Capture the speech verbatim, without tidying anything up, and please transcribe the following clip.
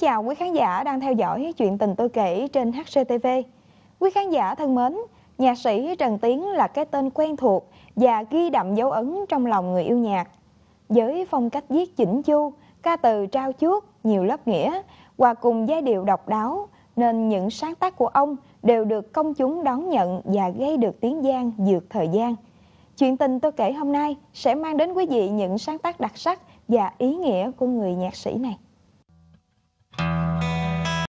chào quý khán giả đang theo dõi Chuyện tình tôi kể trên hát xê tê vê. Quý khán giả thân mến, nhạc sĩ Trần Tiến là cái tên quen thuộc và ghi đậm dấu ấn trong lòng người yêu nhạc. Với phong cách viết chỉnh chu, ca từ trao chuốt, nhiều lớp nghĩa, hòa cùng giai điệu độc đáo, nên những sáng tác của ông đều được công chúng đón nhận và gây được tiếng vang vượt thời gian. Chuyện tình tôi kể hôm nay sẽ mang đến quý vị những sáng tác đặc sắc và ý nghĩa của người nhạc sĩ này.